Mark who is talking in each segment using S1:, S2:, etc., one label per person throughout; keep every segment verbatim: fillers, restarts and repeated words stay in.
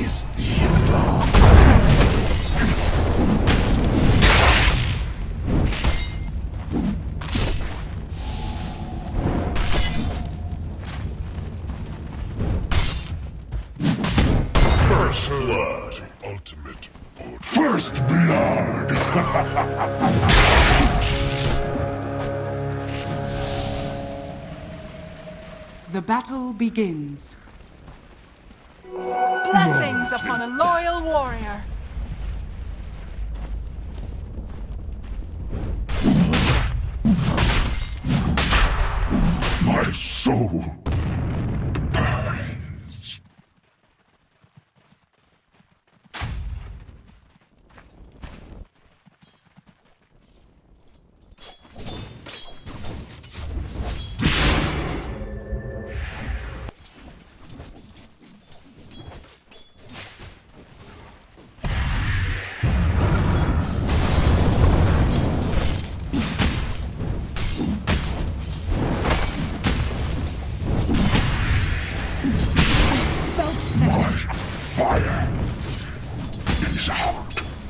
S1: is in the First blood. Ultimate order. First blood.
S2: The battle begins.
S3: Blessings upon a loyal warrior.
S1: My soul. Fire is out.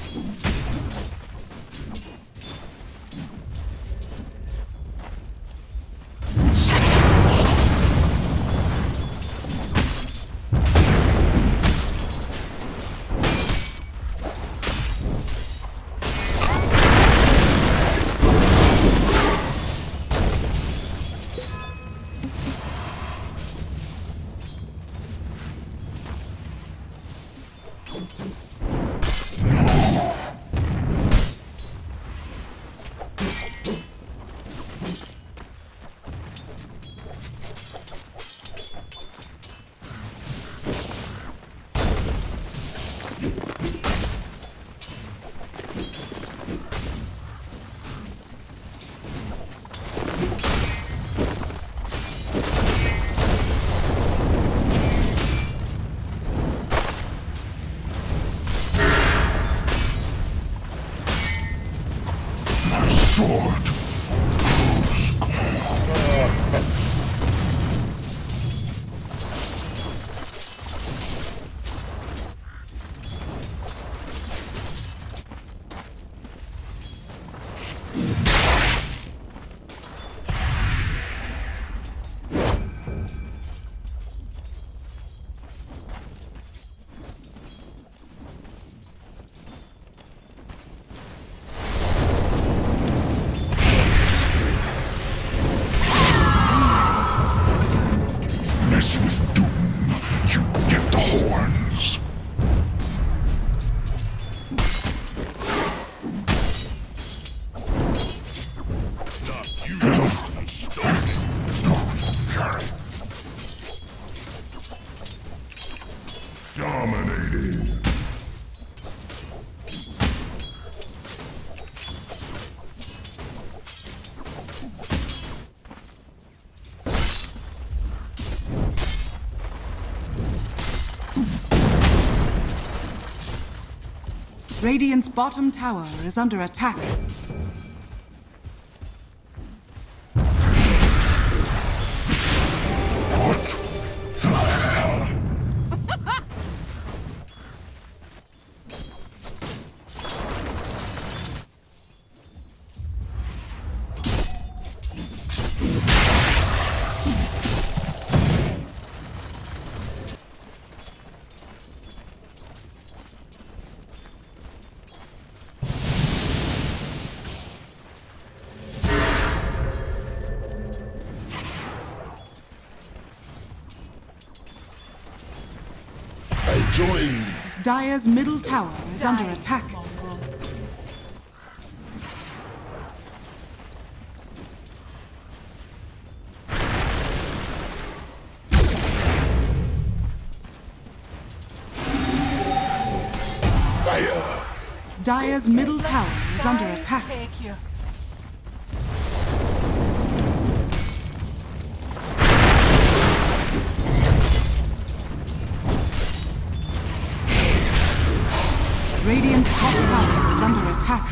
S1: Sword. Mess with Doom, you get the horns. Not you. No fury. Dominating.
S2: Radiant's bottom tower is under attack.
S1: What the hell? I join.
S2: Dire's middle tower is under attack.
S1: Fire.
S2: Dire's middle tower is under attack.
S3: Take you.
S2: Radiant's top tower is under attack.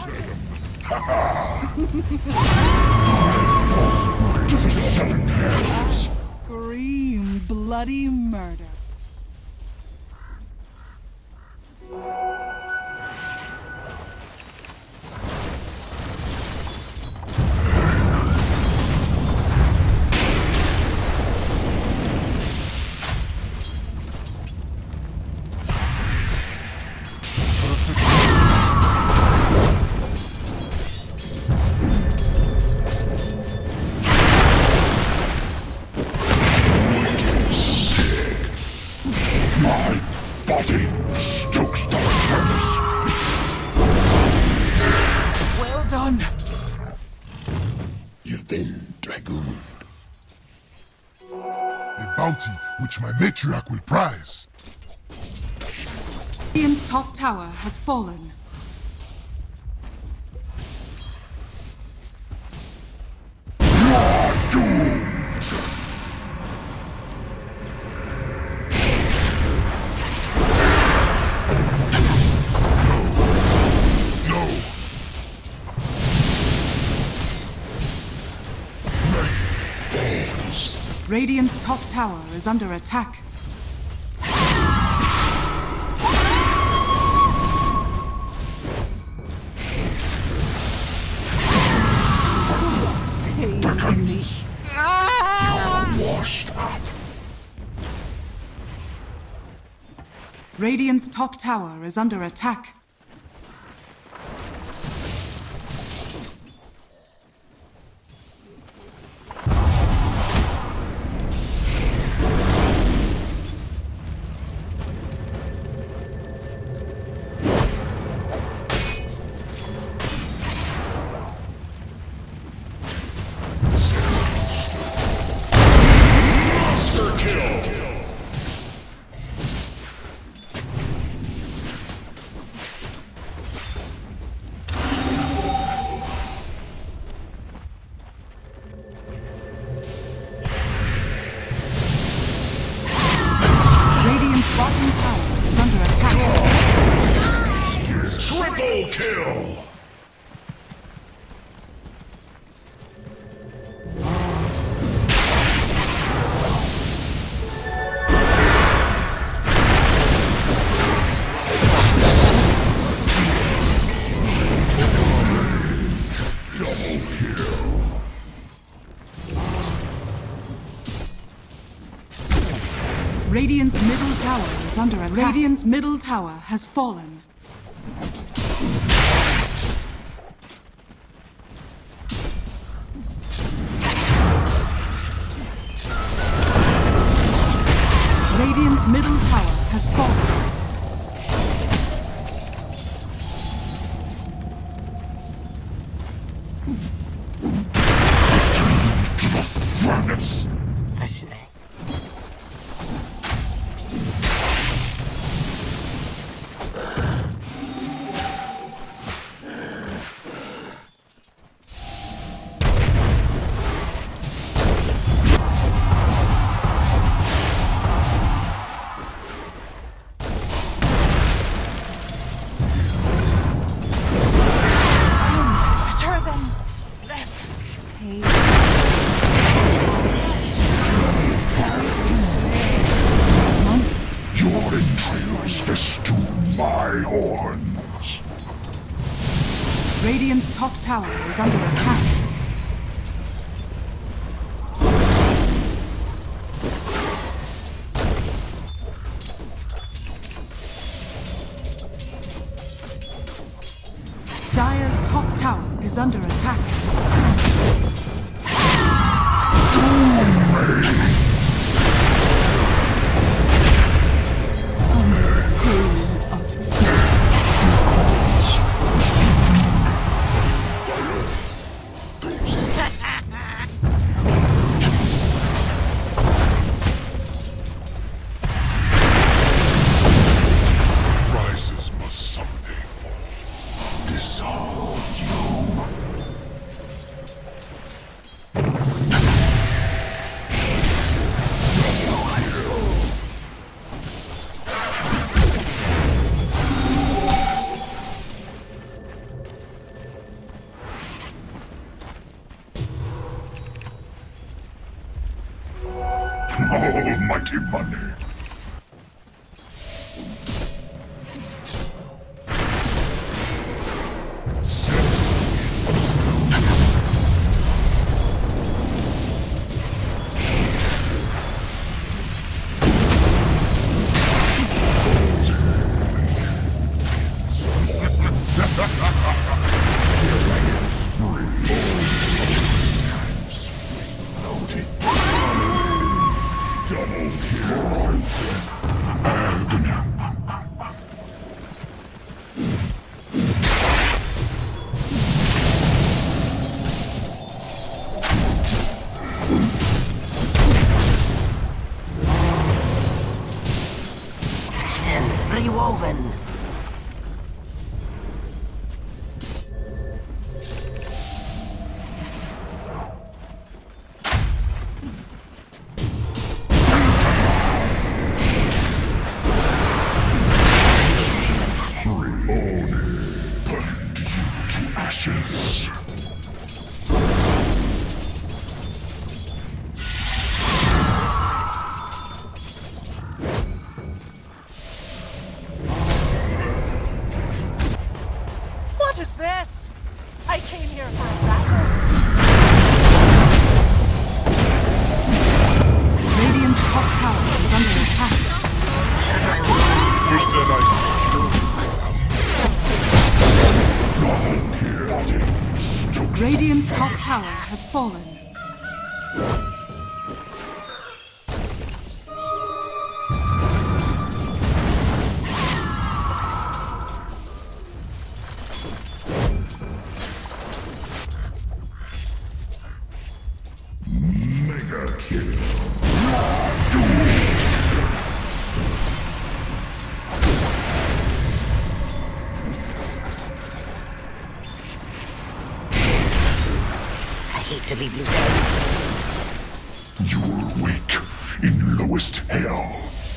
S1: I fall to the seven hells.
S3: Scream bloody murder.
S1: My body stokes the furnace.
S3: Well done.
S1: You've been dragooned.
S4: A bounty which my matriarch will prize.
S2: Radiant's top tower has fallen. Radiant's top tower is under attack.
S1: You're washed up.
S2: Radiant's top tower is under attack. Bottom tower is under attack.
S1: Triple kill!
S2: Radiant's middle tower is under attack. Radiant's middle tower has fallen. Radiant's middle tower has fallen.
S1: To the furnace!
S5: Listening.
S1: Your entrails festoon my horns.
S2: Radiant's top tower is under attack. Dire's top tower is under attack.
S1: Rises must someday fall. Dissolve you. Almighty money. Double kill.
S5: rewoven.
S1: Ashes.
S3: What is this? I came here for a battle.
S2: Radiant's top tower is under attack.
S5: Should I win?
S2: Radiant's top tower has fallen.
S1: Mega kill.
S5: To leave loose ends.
S1: You will wake in lowest hell.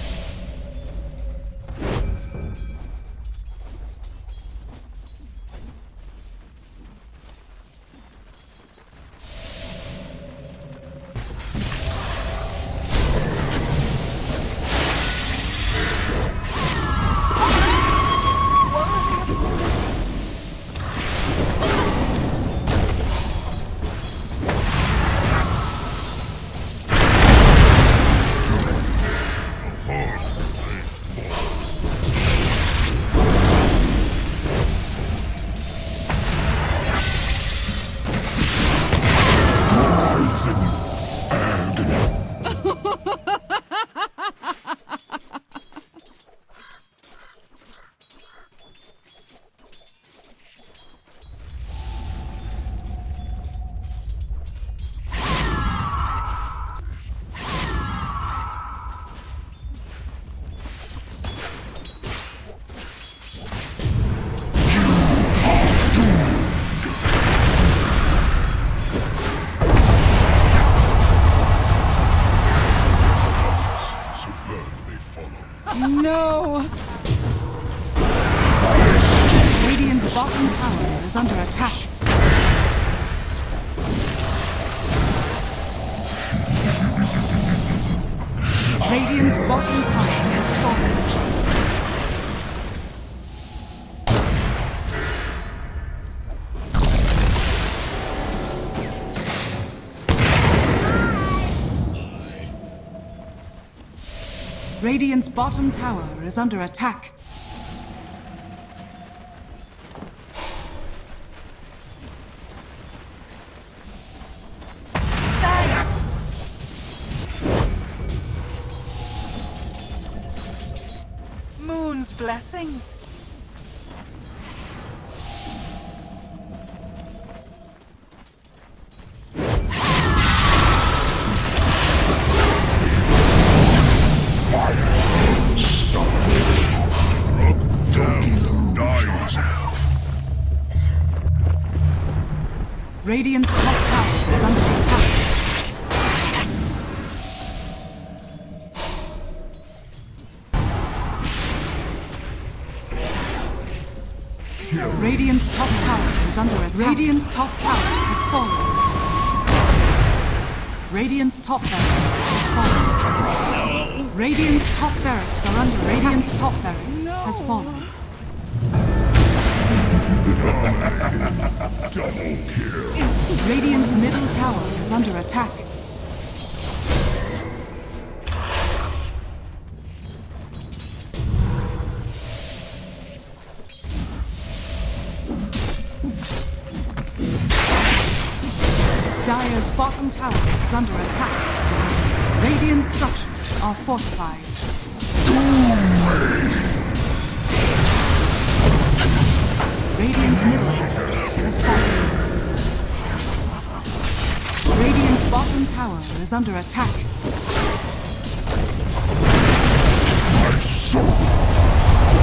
S2: No! Radiant's bottom tower is under attack. Radiant's bottom tower has fallen. Radiant's bottom tower is under attack.
S3: Thanks! Moon's blessings.
S2: Radiant's top tower is under attack. Radiant's top tower is under attack. Radiant's top tower has fallen. Radiant's top barracks has fallen. Radiant's top barracks are under attack. Radiant's top barracks
S3: No.
S2: has fallen.
S1: Double kill.
S2: Radiant's middle tower is under attack. Dire's bottom tower is under attack. Radiant structures are fortified. Radiant's middle barracks has fallen. Radiant's bottom tower is under attack.
S1: My soul.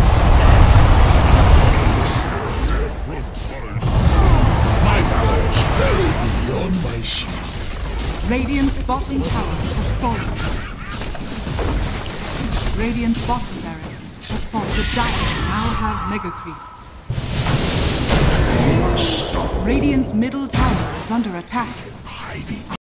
S2: bottom tower has fallen. Radiant's bottom barracks has fallen. The Dire now have mega creeps. Radiant's middle tower is under attack.
S1: Hiding.